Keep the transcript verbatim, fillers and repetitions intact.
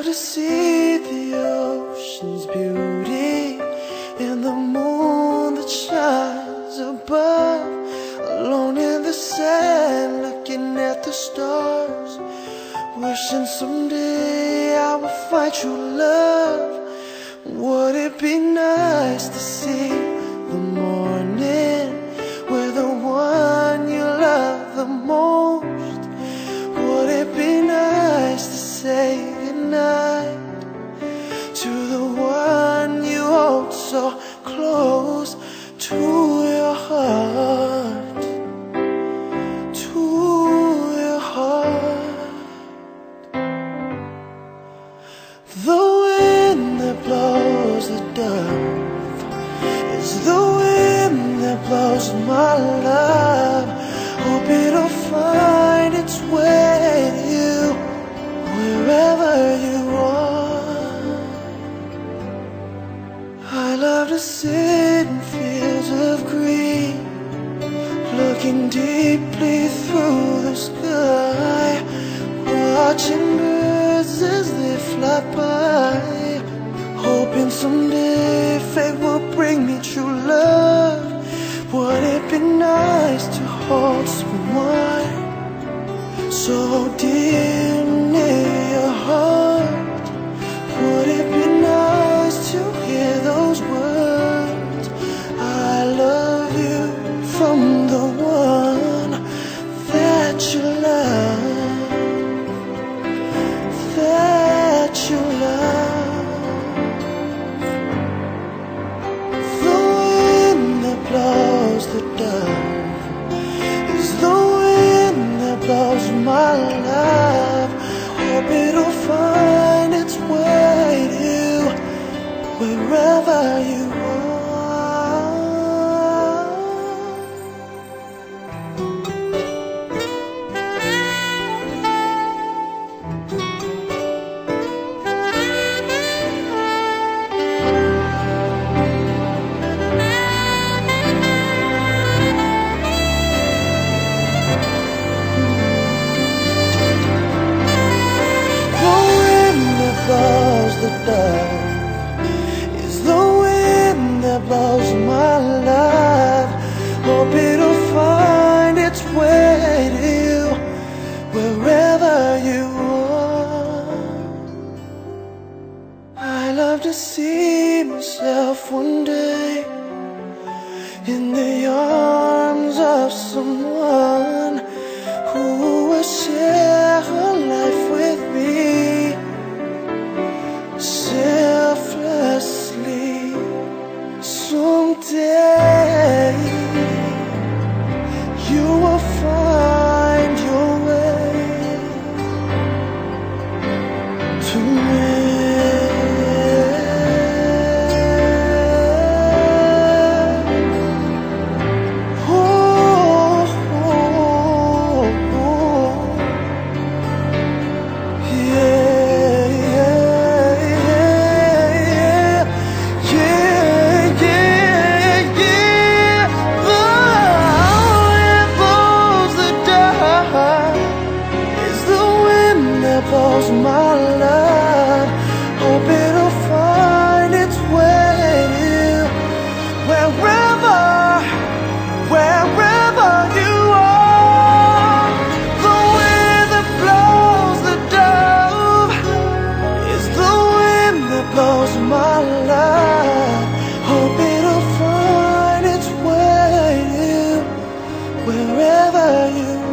to see the ocean's beauty and the moon that shines above. Alone in the sand, looking at the stars, wishing someday I would find true love. Would it be nice to see the morning with the one you love the most? Would it be nice to say goodnight to the one you hold so close to your heart, to your heart? The wind that blows the dove is the wind that blows my love. Hope it'll find its way to you wherever you are. I love to sit in fields of green, looking deeply through the sky, watching birds as they fly by, hoping someday fate will bring me true love. Would it be nice to hold someone so dear near your heart? Would it be nice to hear those words, I love you, from the one that you love, that you love? The wind that blows the dove is the wind that blows my love. Hope it'll find its way to you wherever you are. The dove is the wind that blows my love. Hope it'll find its way to you wherever you are. I love to see myself one day in the arms of someone who will share her life with me selflessly. Someday you will find your way to me. Oh, oh, oh. Yeah, yeah, yeah, yeah, yeah, yeah. The wind blows the dove is the wind that blows my love. Hope it'll find its way to you wherever, wherever you are. The wind that blows the dove is the wind that blows my love. Hope it'll find its way to you wherever you are.